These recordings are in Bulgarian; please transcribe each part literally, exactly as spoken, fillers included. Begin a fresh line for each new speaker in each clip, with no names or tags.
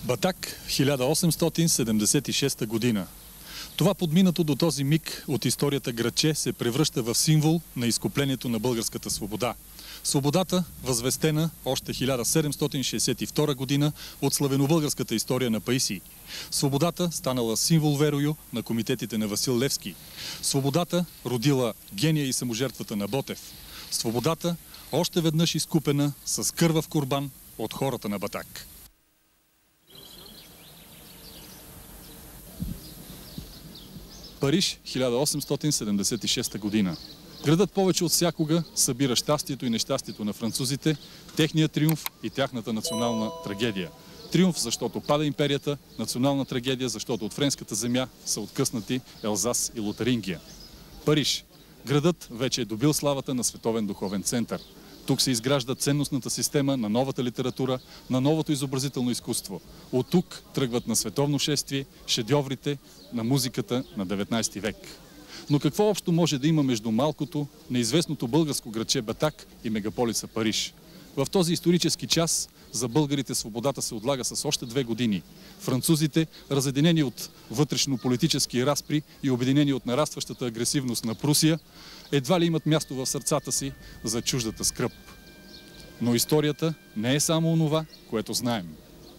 Батак, хиляда осемстотин седемдесет и шеста година. Това подминато до този миг от историята градче се превръща в символ на изкуплението на българската свобода. Свободата, възвестена още хиляда седемстотин шейсет и втора година от славянобългарската история на Паисий. Свободата станала символ, верою, на комитетите на Васил Левски. Свободата родила гения и саможертвата на Ботев. Свободата още веднъж изкупена с кървав курбан от хората на Батак. Париж, хиляда осемстотин седемдесет и шеста година. Градът повече от всякога събира щастието и нещастието на французите, техния триумф и тяхната национална трагедия. Триумф, защото пада империята, национална трагедия, защото от френската земя са откъснати Елзас и Лотарингия. Париж. Градът вече е добил славата на световен духовен център. Тук се изгражда ценностната система на новата литература, на новото изобразително изкуство. От тук тръгват на световно шествие шедьоврите на музиката на деветнайсети век. Но какво общо може да има между малкото, неизвестното българско градче Батак и мегаполиса Париж? В този исторически час за българите свободата се отлага с още две години. Французите, разединени от вътрешно-политически разпри и обединени от нарастващата агресивност на Прусия, едва ли имат място в сърцата си за чуждата скръб. Но историята не е само онова, което знаем.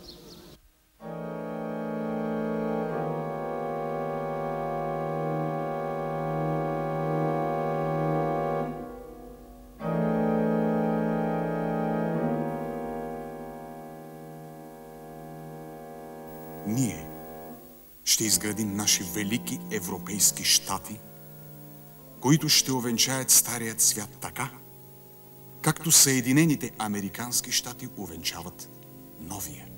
Ние ще изградим наши велики европейски щати, които ще увенчаят старият свят така, както Съединените американски щати увенчават новия.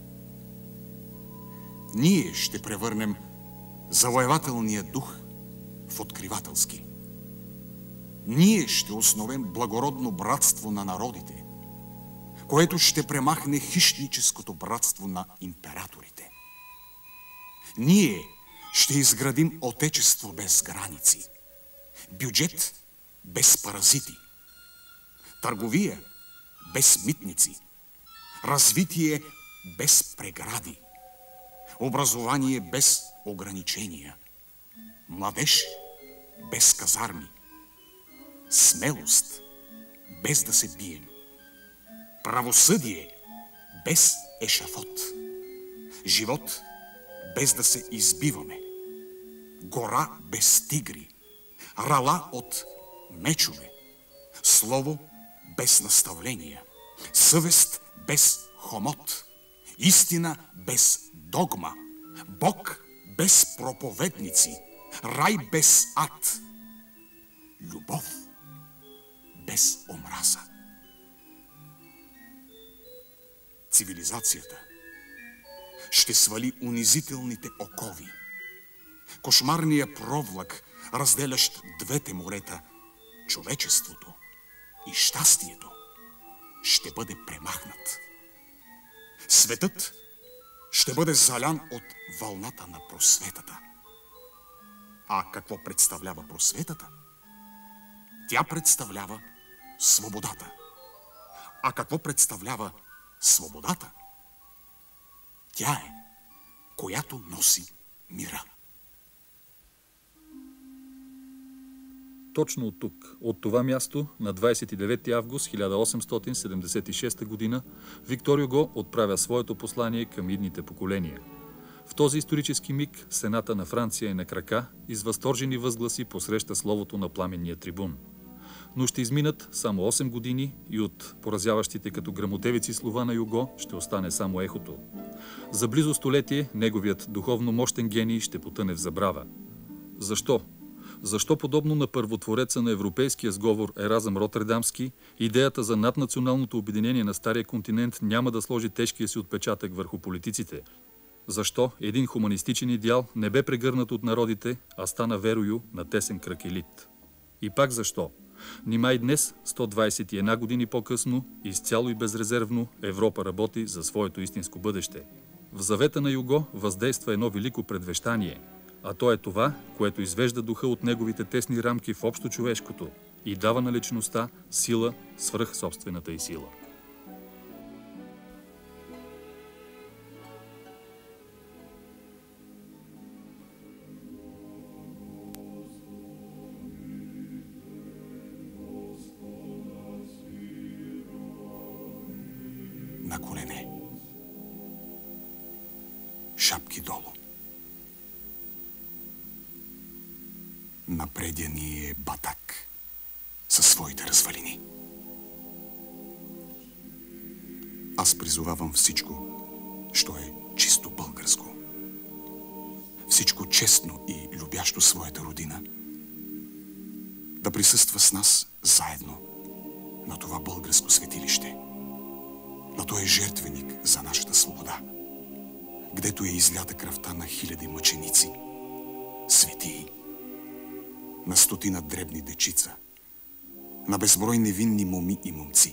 Ние ще превърнем завоевателния дух в откривателски. Ние ще основем благородно братство на народите, което ще премахне хищническото братство на императорите. Ние ще изградим отечество без граници, бюджет без паразити, търговия без митници, развитие без прегради, образование без ограничения, младеж без казарми, смелост без да се бием, правосъдие без ешафот, живот без да се избиваме, гора без тигри, рала от мечове, слово без наставления, съвест без хомот, истина без догма, Бог без проповедници, рай без ад, любов без омраза. Цивилизацията ще свали унизителните окови, кошмарния провлак, разделящ двете морета, човечеството и щастието, ще бъде премахнат. Светът ще бъде залян от вълната на просветата. А какво представлява просветата? Тя представлява свободата. А какво представлява свободата? Тя е, която носи мира.
Точно от тук, от това място, на двайсет и девети август хиляда осемстотин седемдесет и шеста година, Виктор Юго отправя своето послание към идните поколения. В този исторически миг Сената на Франция е на крака и с възторжени възгласи посреща словото на пламенния трибун. Но ще изминат само осем години и от поразяващите като гръмотевици слова на Юго ще остане само ехото. За близо столетие неговият духовно мощен гений ще потъне в забрава. Защо? Защо подобно на първотвореца на европейския сговор Еразъм Ротердамски, идеята за наднационалното обединение на Стария континент няма да сложи тежкия си отпечатък върху политиците? Защо един хуманистичен идеал не бе прегърнат от народите, а стана верою на тесен кръг елит? И пак защо? Нима и днес, сто двайсет и една години по-късно, изцяло и безрезервно Европа работи за своето истинско бъдеще. В завета на Юго въздейства едно велико предвещание, а то е това, което извежда духа от неговите тесни рамки в общо човешкото и дава на личността сила свръх собствената й сила.
на колене. Шапки долу. Напредя ни е Батак със своите развалини. Аз призовавам всичко, що е чисто българско. Всичко честно и любящо своята родина, да присъства с нас заедно на това българско светилище, на този жертвеник за нашата свобода, гдето е излята кръвта на хиляди мъченици, светии, на стотина дребни дечица, на безброй невинни моми и момци.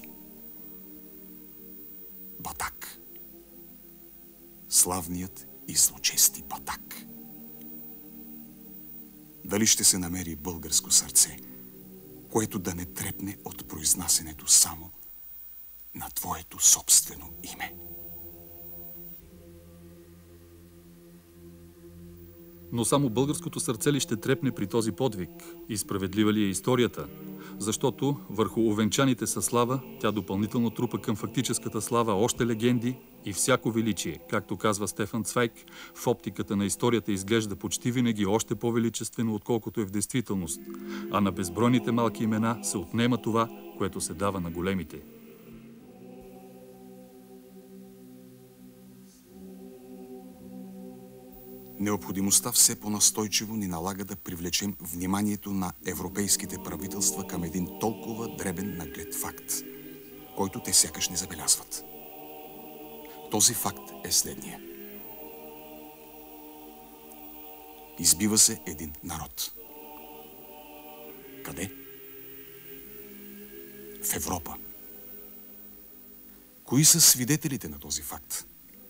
Батак. Славният и злочести Батак. Дали ще се намери българско сърце, което да не трепне от произнасенето само на твоето собствено име?
Но само българското сърце ли ще трепне при този подвиг? И справедлива ли е историята? Защото върху увенчаните със слава, тя допълнително трупа към фактическата слава още легенди и всяко величие. Както казва Стефан Цвайк, в оптиката на историята изглежда почти винаги още по-величествено, отколкото е в действителност. А на безбройните малки имена се отнема това, което се дава на големите.
Необходимостта все по-настойчиво ни налага да привлечем вниманието на европейските правителства към един толкова дребен наглед факт, който те сякаш не забелязват. Този факт е следния. Избива се един народ. Къде? В Европа. Кои са свидетелите на този факт?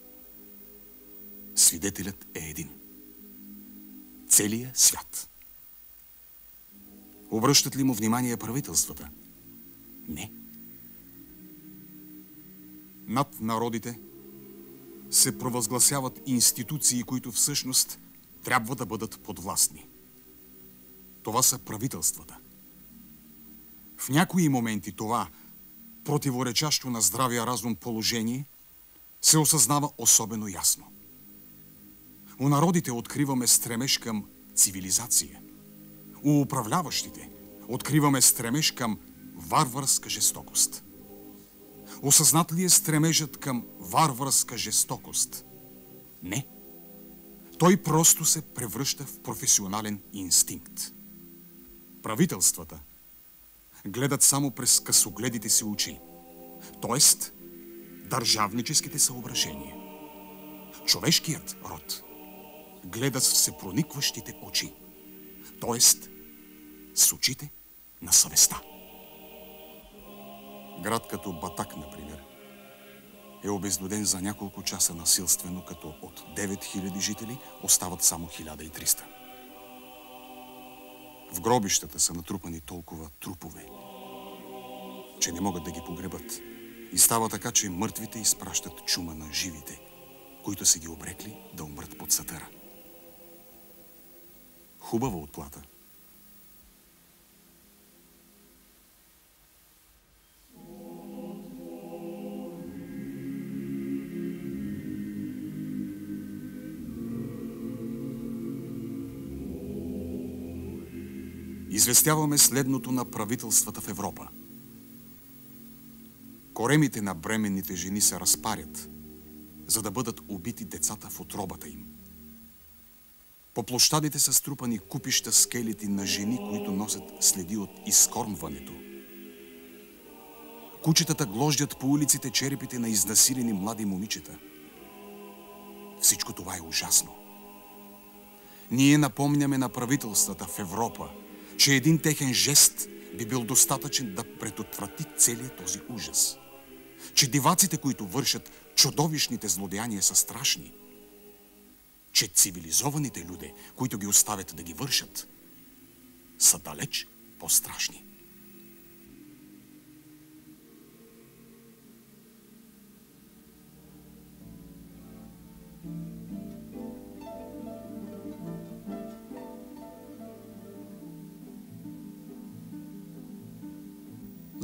Свидетелят е един. Целият свят. Обръщат ли му внимание правителствата? Не. Над народите се провъзгласяват институции, които всъщност трябва да бъдат подвластни. Това са правителствата. В някои моменти това, противоречащо на здравия разум положение, се осъзнава особено ясно. У народите откриваме стремеж към цивилизация. У управляващите откриваме стремеж към варварска жестокост. Осъзнат ли е стремежът към варварска жестокост? Не. Той просто се превръща в професионален инстинкт. Правителствата гледат само през късогледите си очи, т.е. държавническите съображения. Човешкият род гледа с всепроникващите очи, т.е. с очите на съвестта. Град като Батак, например, е обезлюден за няколко часа насилствено, като от девет хиляди жители остават само хиляда и триста. В гробищата са натрупани толкова трупове, че не могат да ги погребат. И става така, че мъртвите изпращат чума на живите, които са ги обрекли да умрат под сатъра. Хубава отплата. Известяваме следното на правителствата в Европа. Коремите на бременните жени се разпарят, за да бъдат убити децата в утробата им. По площадите са струпани купища скелети на жени, които носят следи от изкормването. Кучетата глождят по улиците черепите на изнасилени млади момичета. Всичко това е ужасно. Ние напомняме на правителствата в Европа, че един техен жест би бил достатъчен да предотврати целият този ужас. Че диваците, които вършат чудовищните злодеяния, са страшни. Че цивилизованите люди, които ги оставят да ги вършат, са далеч по-страшни.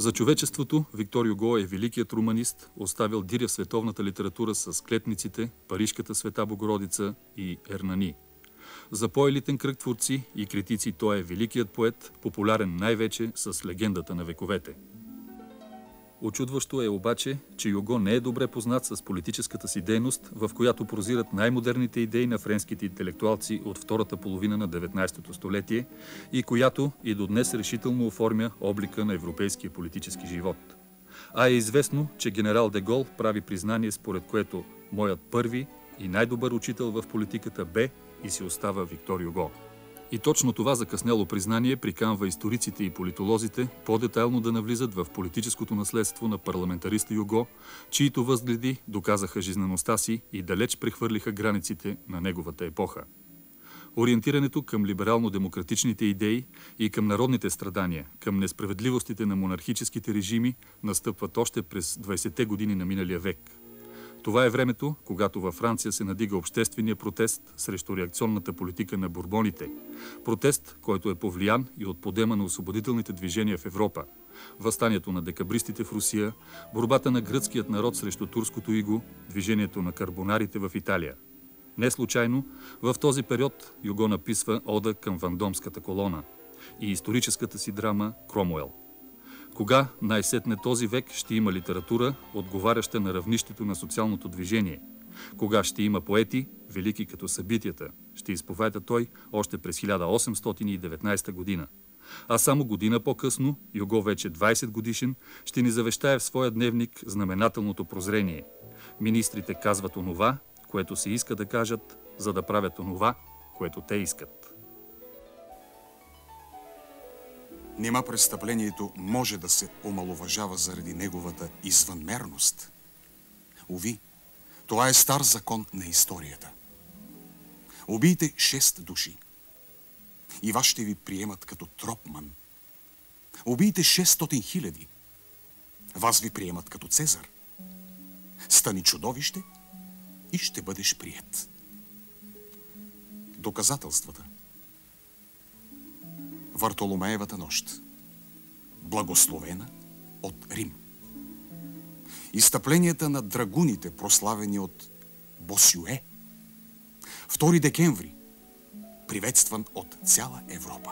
За човечеството Виктор Юго е великият романист, оставил диря в световната литература с Клетниците, Парижката света Богородица и Ернани. За по-елитен кръг творци и критици той е великият поет, популярен най-вече с легендата на вековете. Очудващо е обаче, че Юго не е добре познат с политическата си дейност, в която прозират най-модерните идеи на френските интелектуалци от втората половина на деветнайсетото столетие и която и до днес решително оформя облика на европейския политически живот. А е известно, че генерал де Гол прави признание, според което моят първи и най-добър учител в политиката бе и си остава Виктор Юго. И точно това закъсняло признание приканва историците и политолозите по-детайлно да навлизат в политическото наследство на парламентариста Юго, чието възгледи доказаха жизнеността си и далеч прехвърлиха границите на неговата епоха. Ориентирането към либерално-демократичните идеи и към народните страдания, към несправедливостите на монархическите режими настъпват още през двайсетте години на миналия век. Това е времето, когато във Франция се надига обществения протест срещу реакционната политика на Бурбоните. Протест, който е повлиян и от подема на освободителните движения в Европа. Въстанието на декабристите в Русия, борбата на гръцкият народ срещу турското иго, движението на карбонарите в Италия. Не случайно, в този период Юго написва ода към Вандомската колона и историческата си драма Кромуел. Кога най-сетне този век ще има литература, отговаряща на равнището на социалното движение? Кога ще има поети, велики като събитията? Ще изповеда той още през хиляда осемстотин и деветнайсета година. А само година по-късно, Юго вече двайсет годишен, ще ни завещае в своя дневник знаменателното прозрение. Министрите казват онова, което се иска да кажат, за да правят онова, което те искат.
Нима престъплението може да се омаловажава заради неговата извънмерност? Уви, това е стар закон на историята. Убийте шест души и вас ще ви приемат като тропман. Убийте шестстотин хиляди, вас ви приемат като Цезар. Стани чудовище и ще бъдеш приет. Доказателствата. Вартоломеевата нощ, благословена от Рим. Изстъпленията на драгуните, прославени от Босюе. втори декември, приветстван от цяла Европа.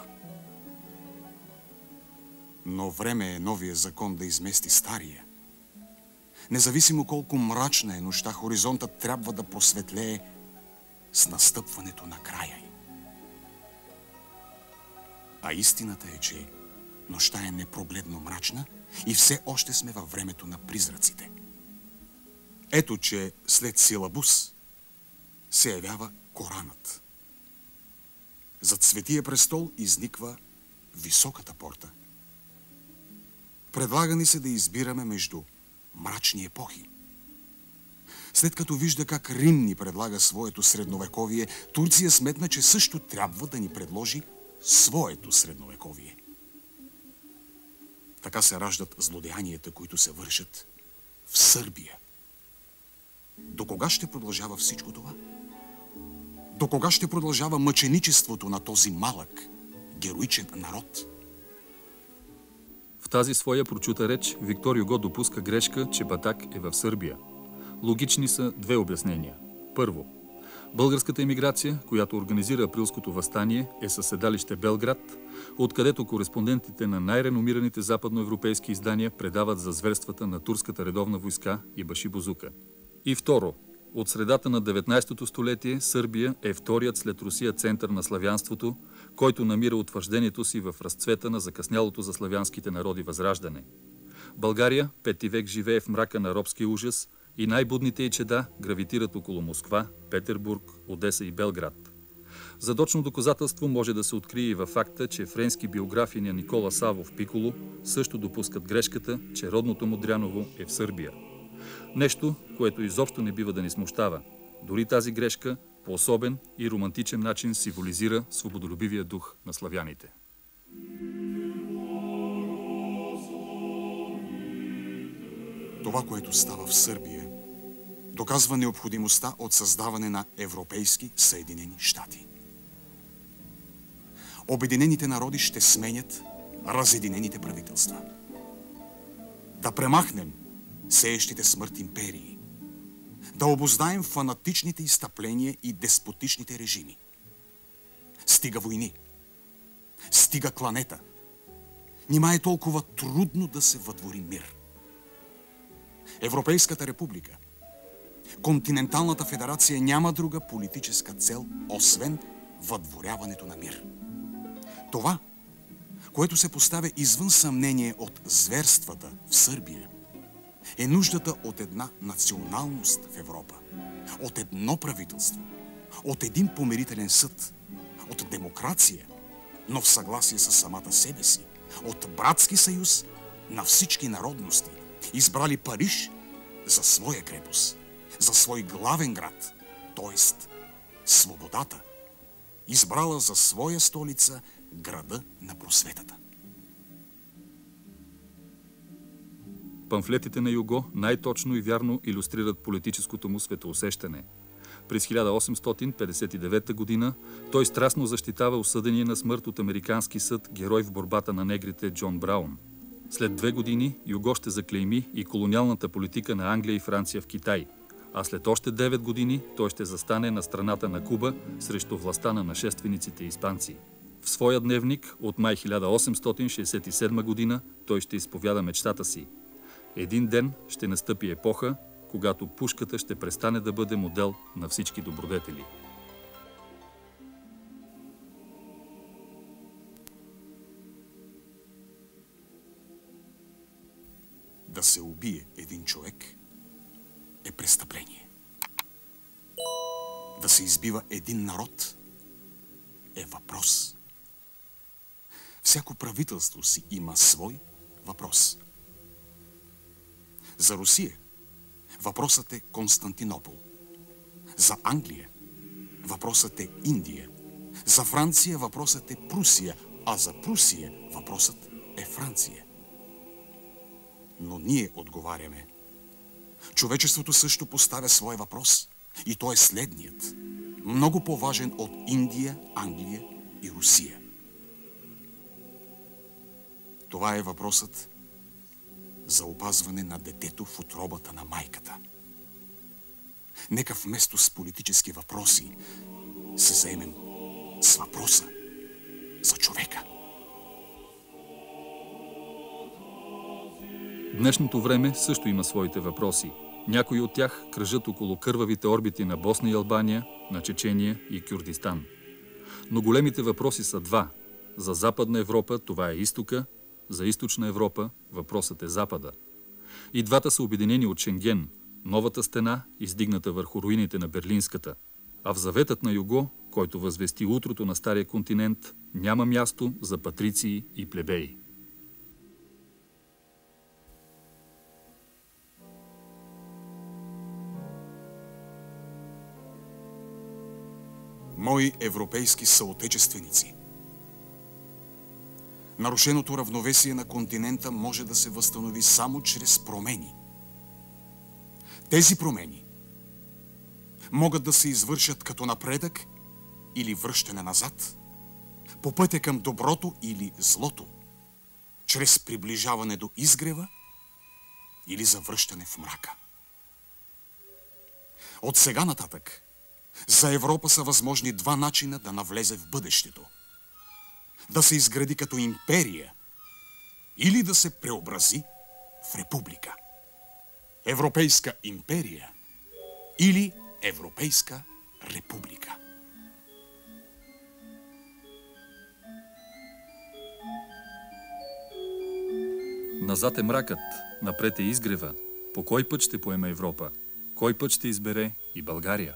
Но време е новия закон да измести стария. Независимо колко мрачна е нощта, хоризонтът трябва да просветлее с настъпването на края й. А истината е, че нощта е непрогледно мрачна и все още сме във времето на призраците. Ето, че след Силабус се явява Коранът. Зад Светия престол изниква високата порта. Предлага ни се да избираме между мрачни епохи. След като вижда как Рим ни предлага своето средновековие, Турция сметна, че също трябва да ни предложи своето средновековие. Така се раждат злодеянията, които се вършат в Сърбия. До кога ще продължава всичко това? До кога ще продължава мъченичеството на този малък, героичен народ?
В тази своя прочута реч Виктор Юго допуска грешка, че Батак е в Сърбия. Логични са две обяснения. Първо, българската емиграция, която организира априлското въстание, е със седалище Белград, откъдето кореспондентите на най-реномираните западноевропейски издания предават за зверствата на турската редовна войска и Баши Бозука. И второ, от средата на деветнайсетото столетие Сърбия е вторият след Русия център на славянството, който намира утвърждението си в разцвета на закъснялото за славянските народи възраждане. България, пети век, живее в мрака на робския ужас и най-будните й чеда гравитират около Москва, Петербург, Одеса и Белград. Задочно доказателство може да се открие и във факта, че френски биографи на Никола Савов Пиколо също допускат грешката, че родното му Дряново е в Сърбия. Нещо, което изобщо не бива да ни смущава. Дори тази грешка по особен и романтичен начин символизира свободолюбивия дух на славяните.
Това, което става в Сърбия, доказва необходимостта от създаване на Европейски Съединени щати. Обединените народи ще сменят разединените правителства. да премахнем сеещите смърт империи, да обознаем фанатичните изстъпления и деспотичните режими. Стига войни, стига кланета. Нима е толкова трудно да се въдвори мир. Европейската република, континенталната федерация няма друга политическа цел, освен въдворяването на мир. Това, което се поставя извън съмнение от зверствата в Сърбия, е нуждата от една националност в Европа, от едно правителство, от един помирителен съд, от демокрация, но в съгласие с самата себе си, от братски съюз на всички народности, избрали Париж за своя крепост, за свой главен град, т.е. свободата, избрала за своя столица града на просветата.
Памфлетите на Юго най-точно и вярно илюстрират политическото му светоусещане. През хиляда осемстотин петдесет и девета година той страстно защитава осъдения на смърт от американски съд герой в борбата на негрите Джон Браун. След две години Юго ще заклейми и колониалната политика на Англия и Франция в Китай, а след още девет години той ще застане на страната на Куба срещу властта на нашествениците испанци. В своя дневник от май хиляда осемстотин шейсет и седма година той ще изповяда мечтата си. Един ден ще настъпи епоха, когато пушката ще престане да бъде модел на всички добродетели.
Да се убие един човек е престъпление. Да се избива един народ е въпрос. Всяко правителство си има свой въпрос. За Русия въпросът е Константинопол. За Англия въпросът е Индия. За Франция въпросът е Прусия, а за Прусия въпросът е Франция. Но ние отговаряме. Човечеството също поставя свой въпрос и той е следният. Много по-важен от Индия, Англия и Русия. Това е въпросът за опазване на детето в утробата на майката. Нека вместо с политически въпроси се заемем с въпроса за човека.
Днешното време също има своите въпроси. Някои от тях кръжат около кървавите орбити на Босна и Албания, на Чечения и Кюрдистан. Но големите въпроси са два. За Западна Европа това е изтока, за Източна Европа въпросът е Запада. И двата са обединени от Шенген, новата стена, издигната върху руините на Берлинската. А в заветът на Юго, който възвести утрото на Стария континент, няма място за патриции и плебеи.
Мои европейски съотечественици, нарушеното равновесие на континента може да се възстанови само чрез промени. Тези промени могат да се извършат като напредък или връщане назад, по пътя към доброто или злото, чрез приближаване до изгрева или завръщане в мрака. От сега нататък за Европа са възможни два начина да навлезе в бъдещето. Да се изгради като империя или да се преобрази в република. Европейска империя или Европейска република.
Назад е мракът, напред е изгрева. По кой път ще поеме Европа? Кой път ще избере и България?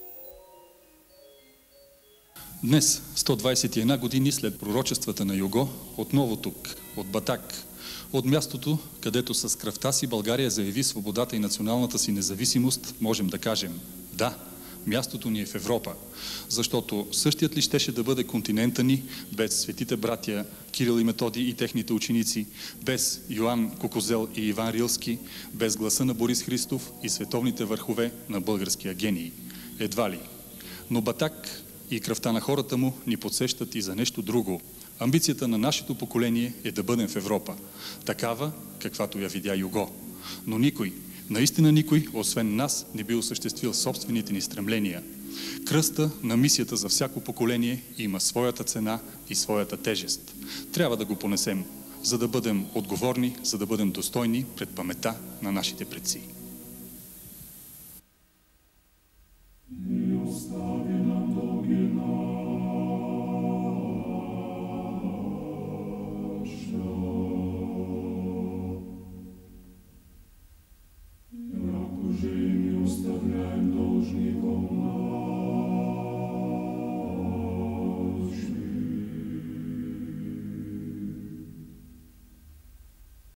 Днес, сто двадесет и една години след пророчествата на Юго, отново тук, от Батак, от мястото, където с кръвта си България заяви свободата и националната си независимост, можем да кажем: да, мястото ни е в Европа, защото същият ли щеше да бъде континента ни без светите братя Кирил и Методий и техните ученици, без Йоан Кукузел и Иван Рилски, без гласа на Борис Христов и световните върхове на българския гений? Едва ли. Но Батак и кръвта на хората му ни подсещат и за нещо друго. Амбицията на нашето поколение е да бъдем в Европа, такава, каквато я видя Юго. Но никой, наистина никой, освен нас, не би осъществил собствените ни стремления. Кръста на мисията за всяко поколение има своята цена и своята тежест. Трябва да го понесем, за да бъдем отговорни, за да бъдем достойни пред паметта на нашите предци.